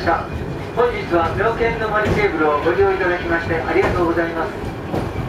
した。本日は妙見の森ケーブルをご利用いただきましてありがとうございます。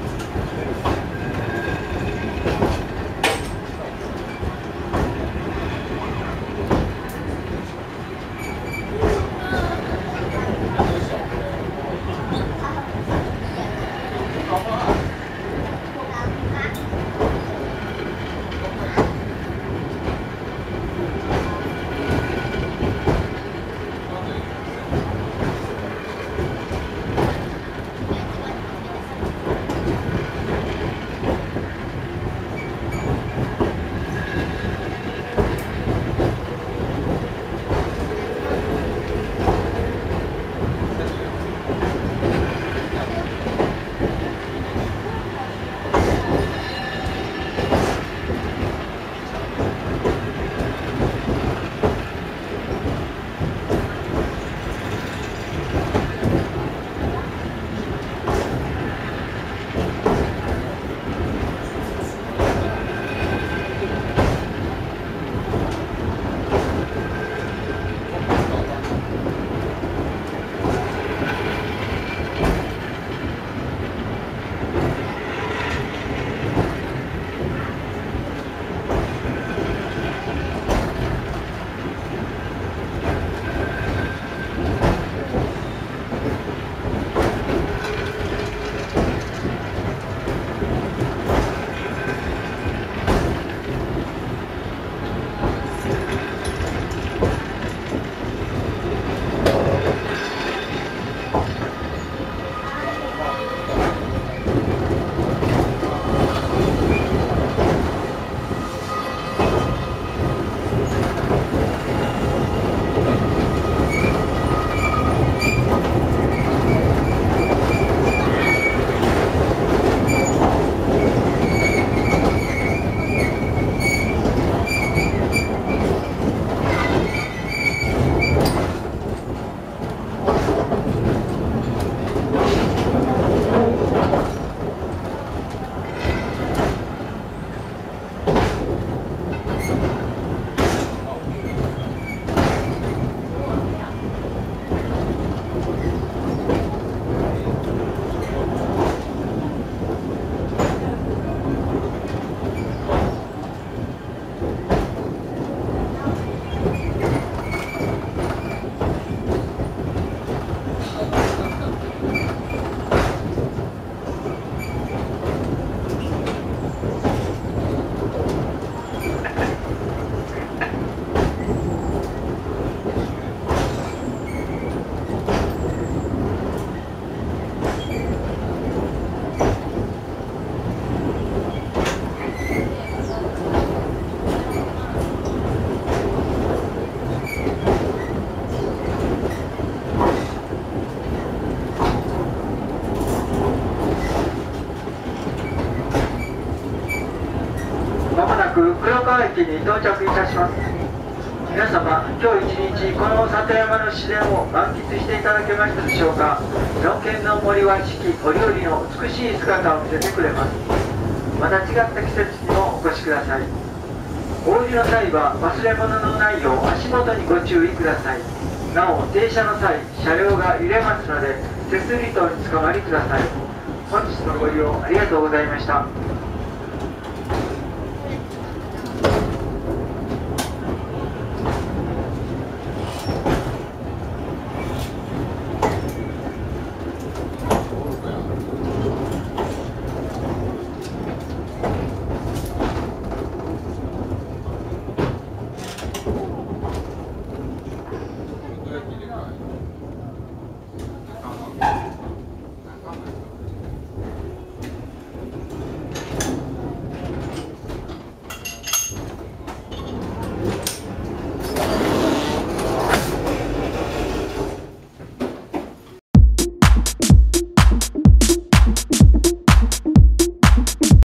黒川駅に到着いたします。皆様、今日一日この里山の自然を満喫していただけましたでしょうか。妙見の森は四季折々の美しい姿を見せてくれます。また違った季節にもお越しください。お降りの際は忘れ物のないよう足元にご注意ください。なお、停車の際、車両が揺れますので手すり等につかまりください。本日のご利用ありがとうございました。